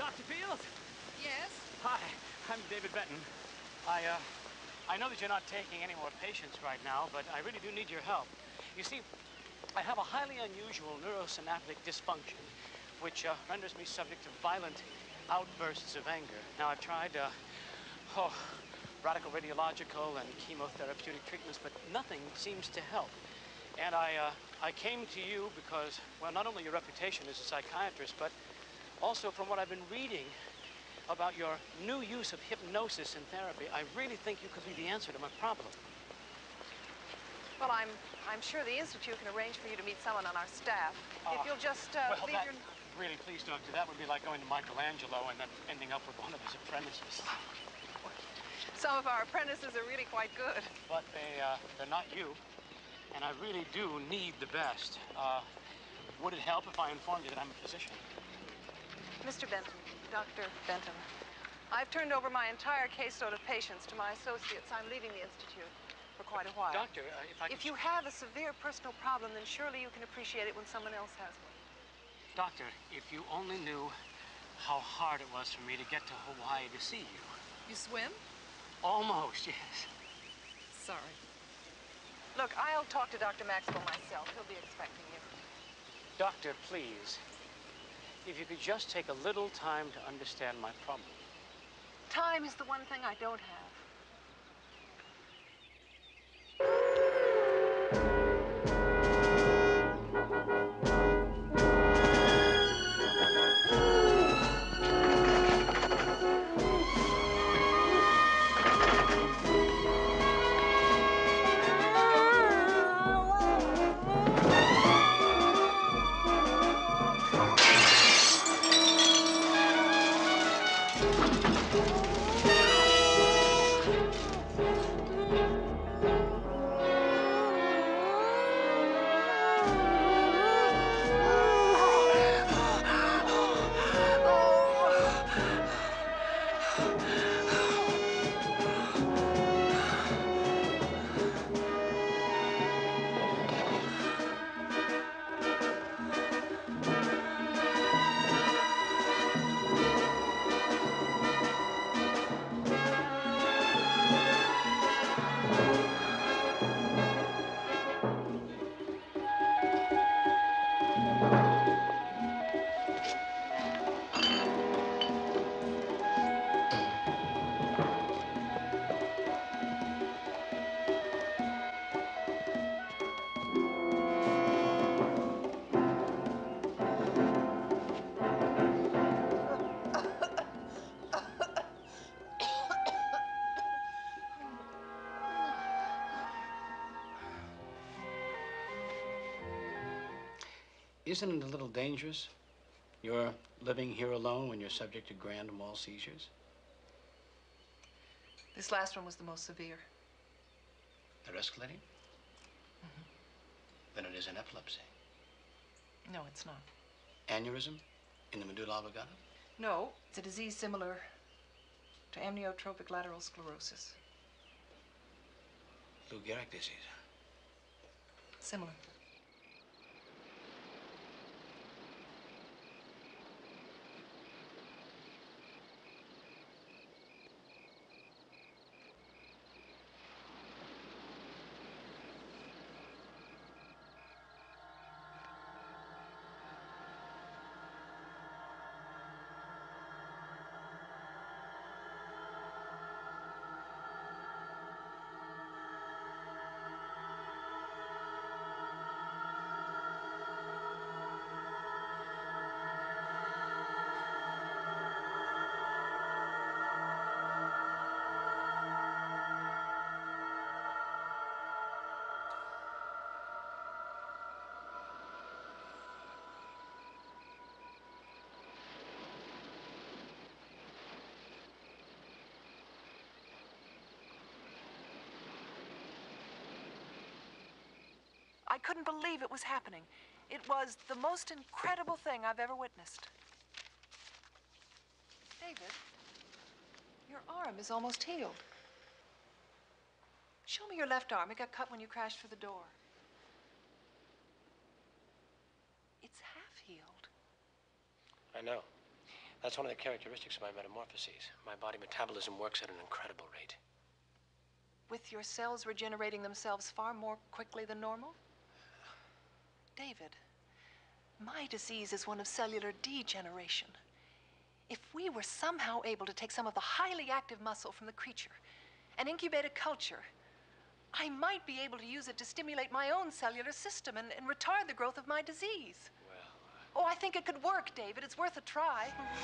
Dr. Fields? Yes? Hi, I'm David Benton. I know that you're not taking any more patients right now, but I really do need your help. You see, I have a highly unusual neurosynaptic dysfunction, which renders me subject to violent outbursts of anger. Now, I've tried, radical radiological and chemotherapeutic treatments, but nothing seems to help. And I came to you because, well, not only your reputation as a psychiatrist, but also from what I've been reading about your new use of hypnosis in therapy, I really think you could be the answer to my problem. Well, I'm sure the Institute can arrange for you to meet someone on our staff. If you'll just leave your... Really, please, Doctor, that would be like going to Michelangelo and then ending up with one of his apprentices. Some of our apprentices are really quite good. But they're not you, and I really do need the best. Would it help if I informed you that I'm a physician? Mr. Benton, Dr. Benton, I've turned over my entire caseload of patients to my associates. I'm leaving the Institute for quite a while. Doctor, if you have a severe personal problem, then surely you can appreciate it when someone else has one. Doctor, if you only knew how hard it was for me to get to Hawaii to see you. You swim? Almost, yes. Sorry. Look, I'll talk to Dr. Maxwell myself. He'll be expecting you. Doctor, please. If you could just take a little time to understand my problem. Time is the one thing I don't have. Isn't it a little dangerous? You're living here alone when you're subject to grand mal seizures? This last one was the most severe. They're escalating? Mm-hmm. Then it is an epilepsy. No, it's not. Aneurysm in the medulla oblongata? No, it's a disease similar to amyotrophic lateral sclerosis. Lou Gehrig disease. Similar. I couldn't believe it was happening. It was the most incredible thing I've ever witnessed. David, your arm is almost healed. Show me your left arm. It got cut when you crashed through the door. It's half healed. I know. That's one of the characteristics of my metamorphoses. My body metabolism works at an incredible rate. With your cells regenerating themselves far more quickly than normal? David, my disease is one of cellular degeneration. If we were somehow able to take some of the highly active muscle from the creature and incubate a culture, I might be able to use it to stimulate my own cellular system and retard the growth of my disease. Oh, I think it could work, David. It's worth a try.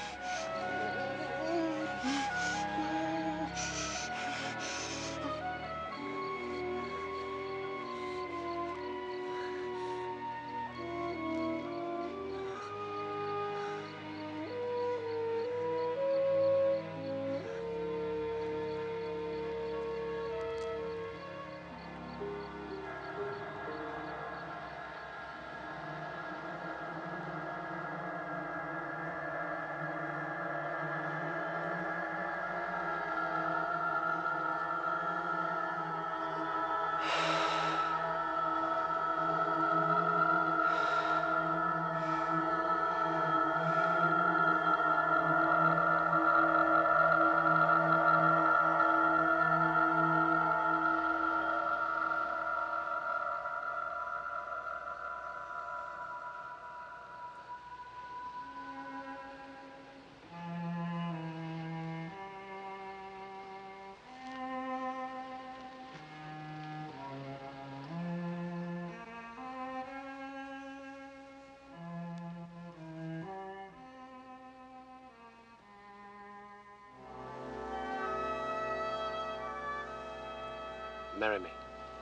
Marry me.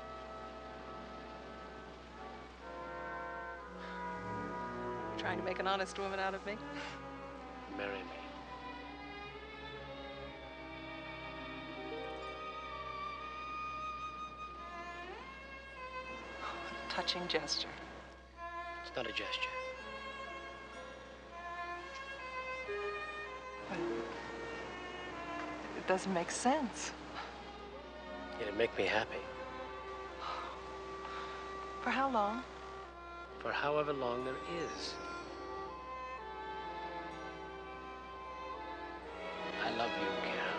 Trying to make an honest woman out of me? Marry me. Touching gesture. It's not a gesture. But it doesn't make sense. It'd make me happy. For how long? For however long there is. I love you, Carol.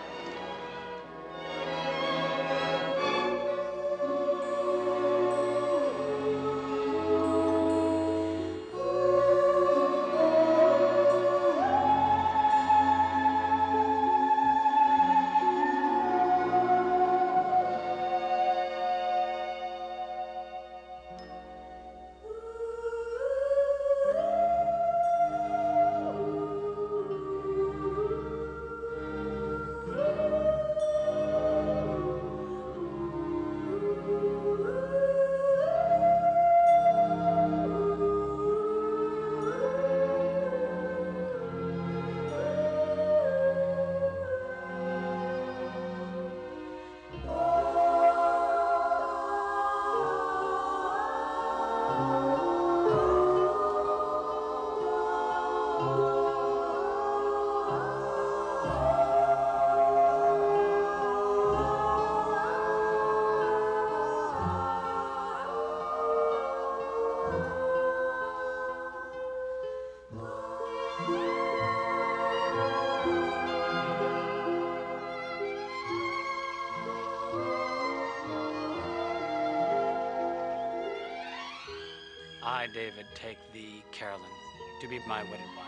I, David, take thee, Carolyn, to be my wedded wife.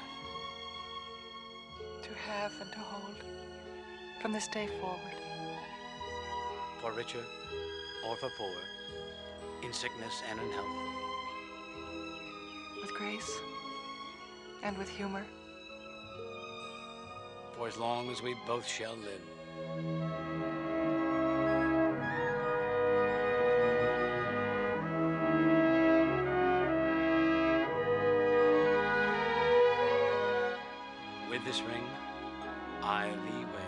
To have and to hold from this day forward. For richer or for poorer, in sickness and in health. With grace and with humor. For as long as we both shall live. With this ring, I thee wed.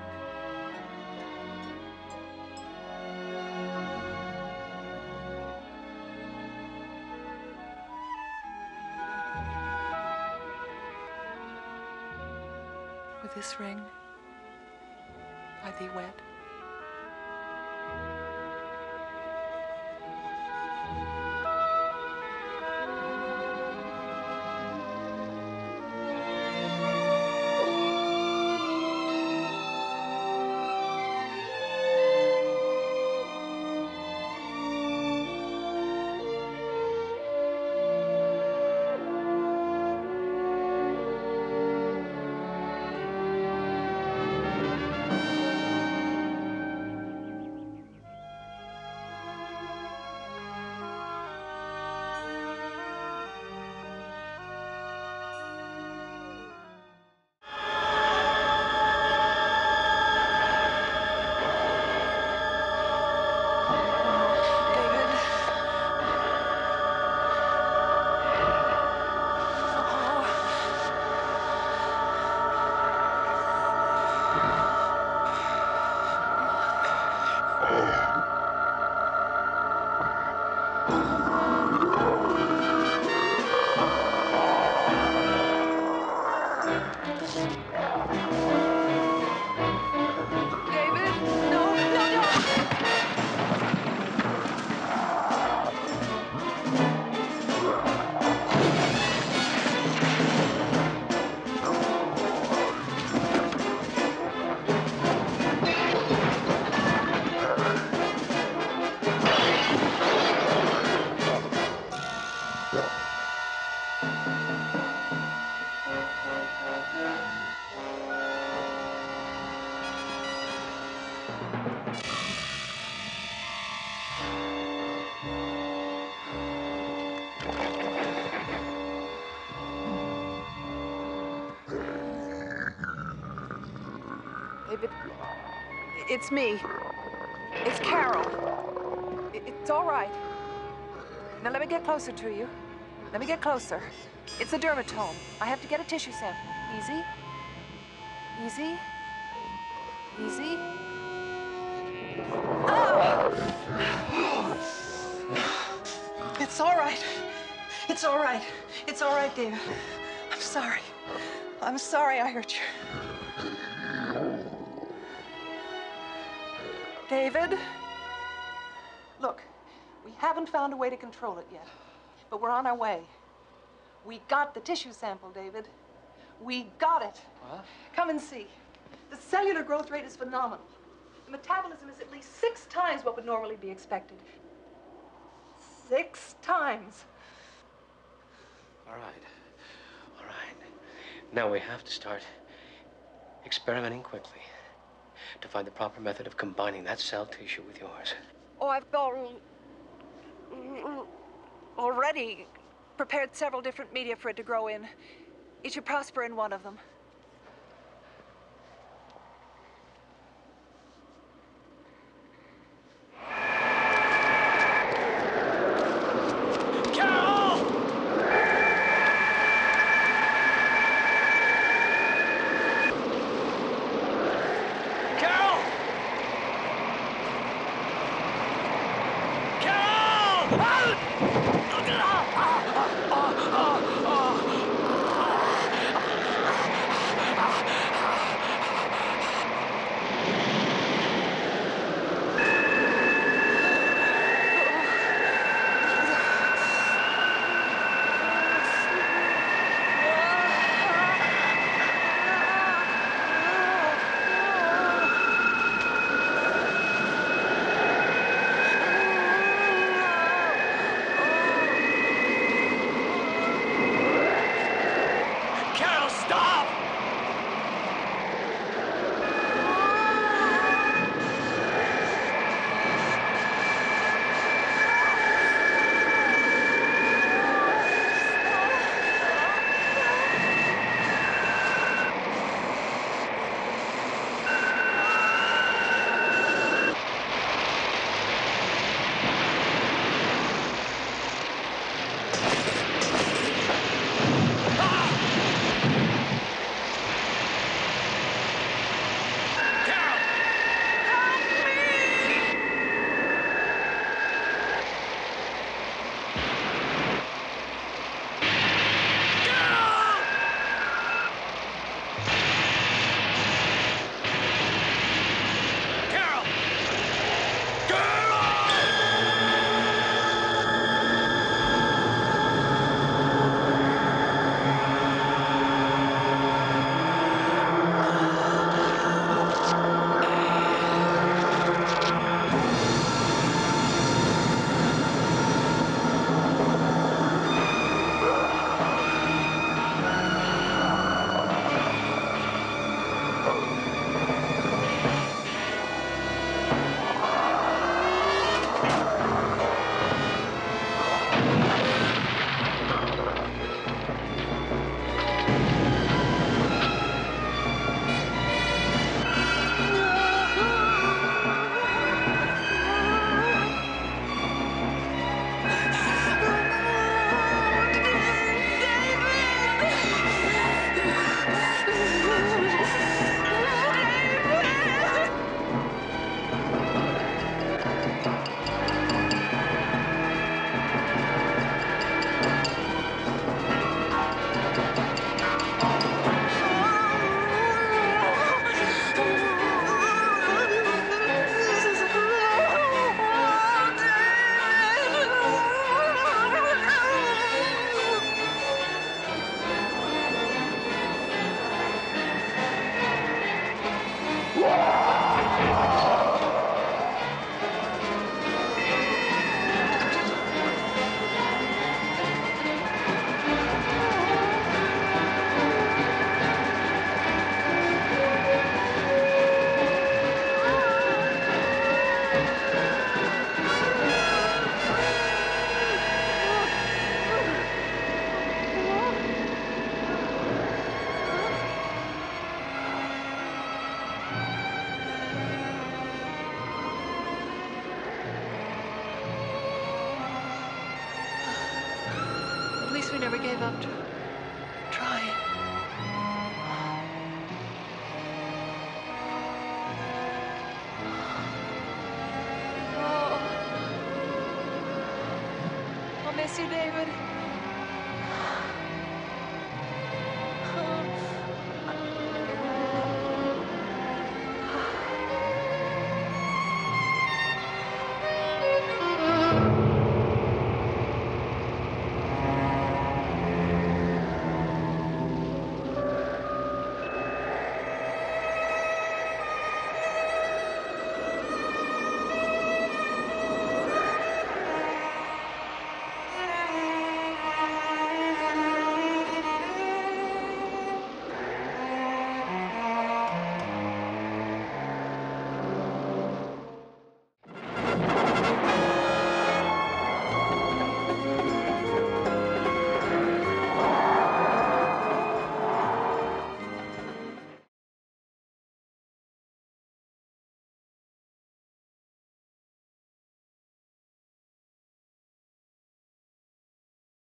With this ring, I thee wed. David, no, no, no. David, it's me. It's Carol. It's all right. Now let me get closer to you. Let me get closer. It's a dermatome. I have to get a tissue sample. Easy. Easy. Easy. Oh! It's all right. It's all right. It's all right, David. I'm sorry. I'm sorry I hurt you. David? Look, we haven't found a way to control it yet, but we're on our way. We got the tissue sample, David. We got it. What? Come and see. The cellular growth rate is phenomenal. The metabolism is at least 6 times what would normally be expected. 6 times. All right. All right. Now we have to start experimenting quickly to find the proper method of combining that cell tissue with yours. Oh, I've already prepared several different media for it to grow in. It should prosper in one of them. never gave up trying. Oh. I'll miss you, David.